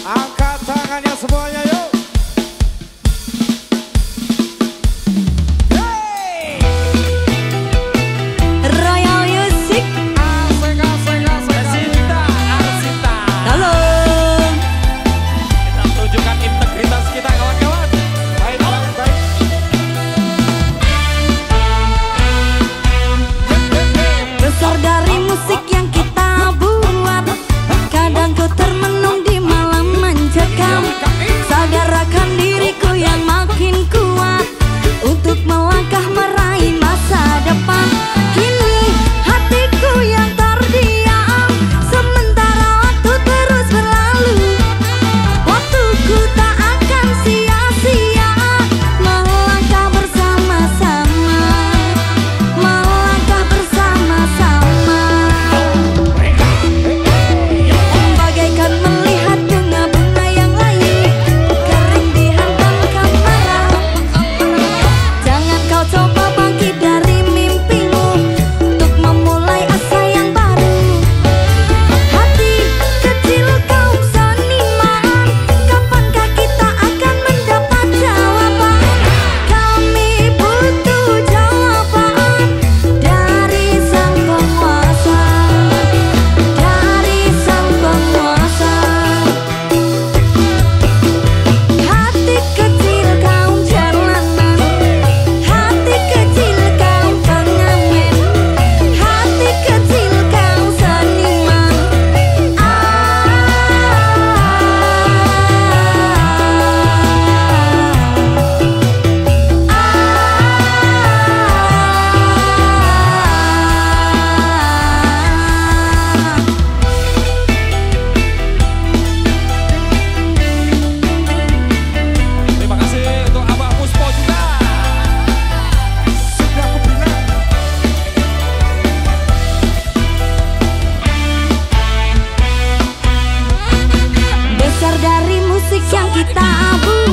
Angkat tangannya semuanya yuk. Royal Music. Asik, asik, asik. Arsita, Arsita. Halo. Kita tunjukkan integritas kita kawan-kawan. Baik, baik, baik. Besar dari musik yang kita buat, kadang ku termenung di malam mencekam. Sadarkan diriku yang makin kuat untuk melangkah meraih masa depan. Kini hatiku yang terdiam, sementara waktu terus berlalu. Waktuku tak akan sia-sia, melangkah bersama-sama, melangkah bersama-sama. Bagaikan melihat bunga-bunga yang layu kering dihantamkan marah. Jangan kau coba bangkit dari mimpimu untuk memulai asa yang baru. Hati kecil kaum seniman, kapankah kita akan mendapat jawaban? Kami butuh jawaban dari sang penguasa, dari sang penguasa. Hati kecil kaum jalanan, hati kecil kaum pengamen, hati kecil kaum seniman. Terima kasih untuk Abah Puspo juga. Sudah aku bilang. Besar dari musik yang kita buat,